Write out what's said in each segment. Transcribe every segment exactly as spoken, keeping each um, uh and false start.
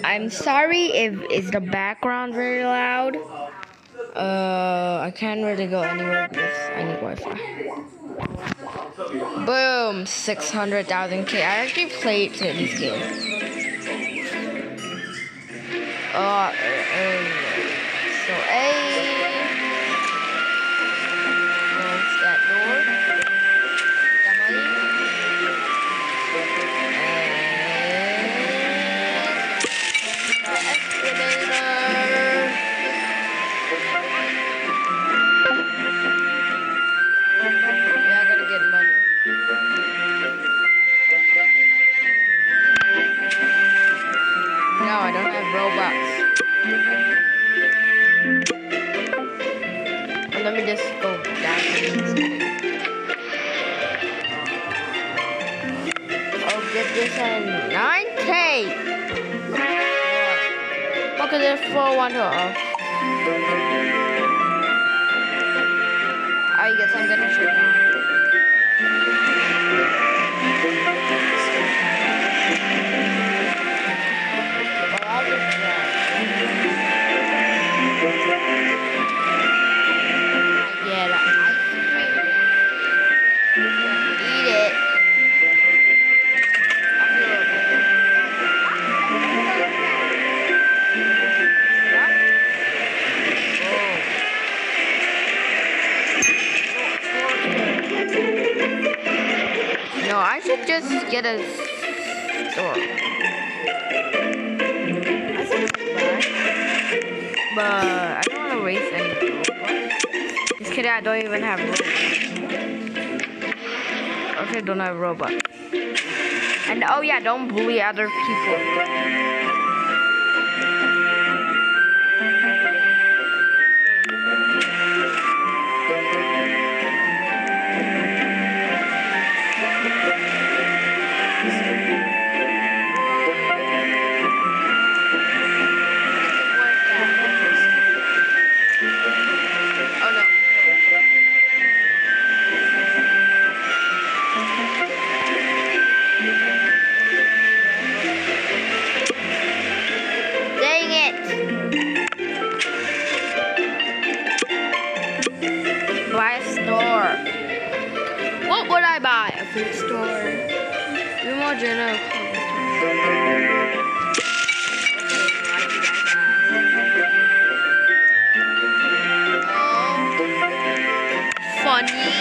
I'm sorry if is the background very loud. Uh, I can't really go anywhere because I need Wi-Fi. Boom, six hundred thousand K. I actually played this game. Uh, uh, uh, so A. Close that door. Got money. And the excavator. Yeah, I gotta get money. No, I don't have Robux. Let me just go down to this. I'll get this at nine K. Look at this four one two off. I guess I'm gonna shoot now. Well, I'll just try. Yeah, the ice cream. Eat it. I feel it. No, I should just get a store. I should buy, but I don't want to waste any Robux. Just kidding, I don't even have Robux. Okay, don't have Robux. And oh yeah, don't bully other people. What would I buy? A food store. You're more general. Funny.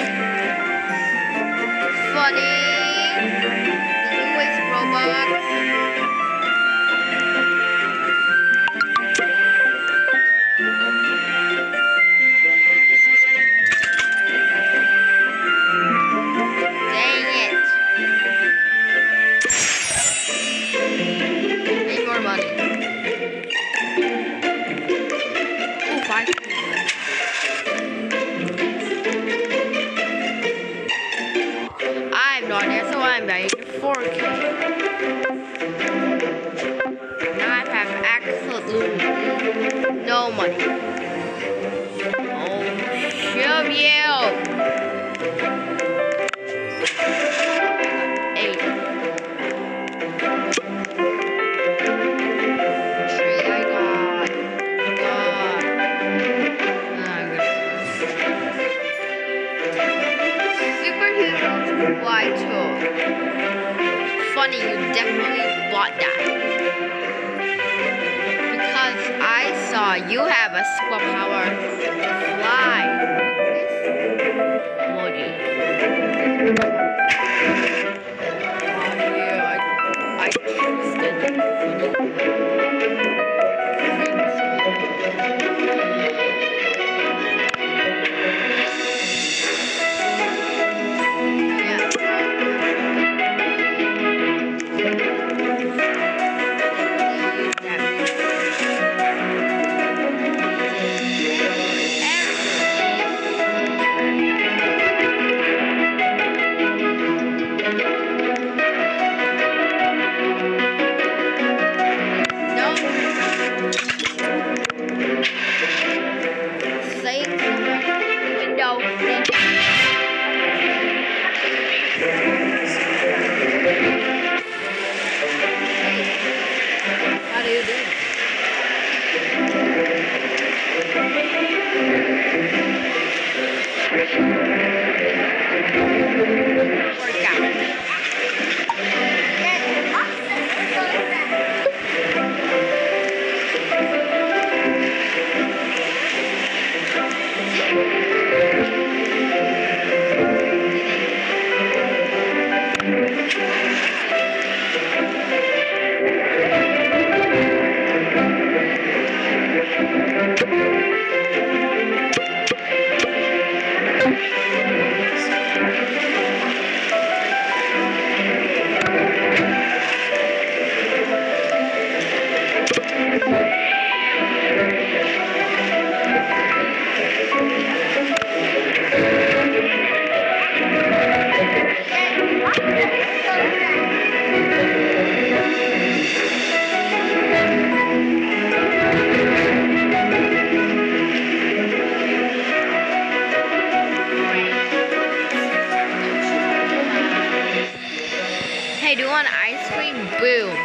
Funny. Did you waste Robux? I'm buying four K. Now I have absolutely no money. Oh, shove you! Eight. Tree I got. God. Ah, Superheroes fly too. Funny, you definitely bought that. Because I saw you have a superpower to fly. Emoji. Oh yeah, I, I trusted you. do you do? Hey, do you want ice cream? Boom.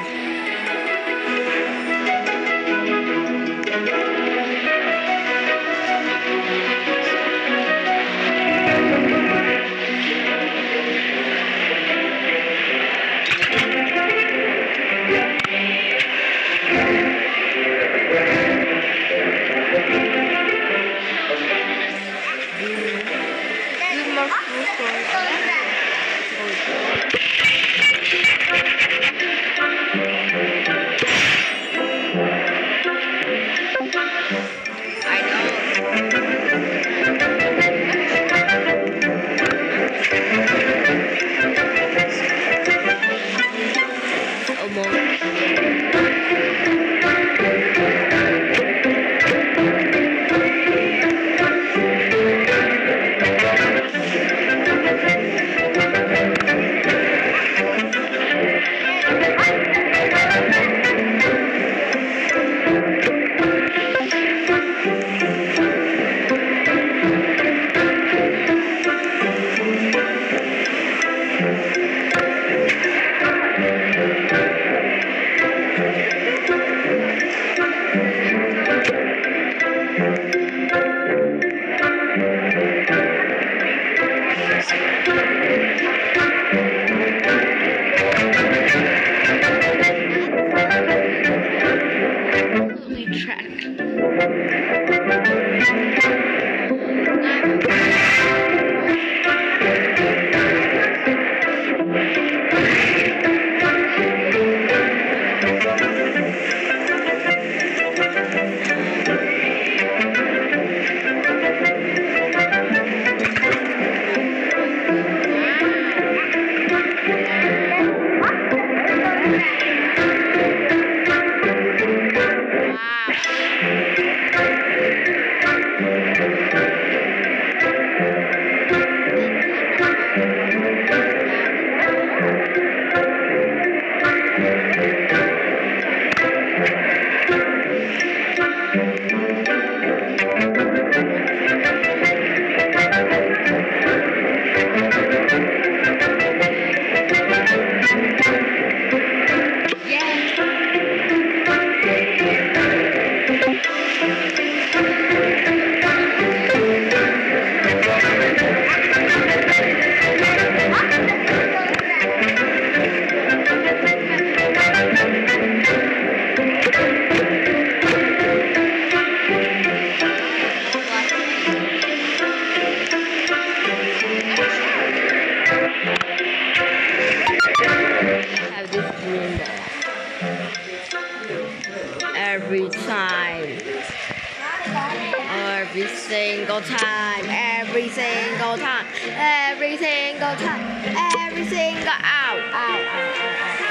Every time, every single time, every single time, every single time, every single ow, ow, ow, ow, ow.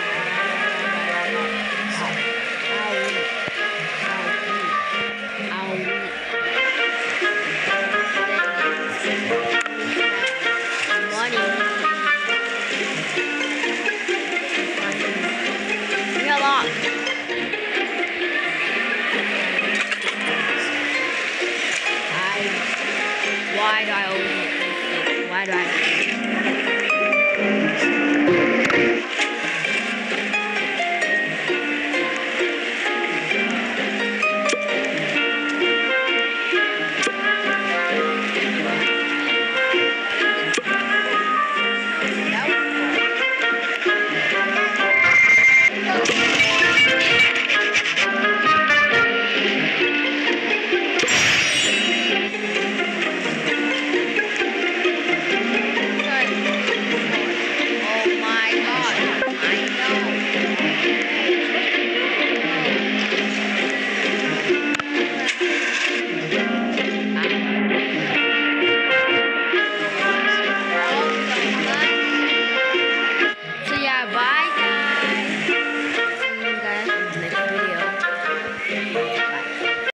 Why do I always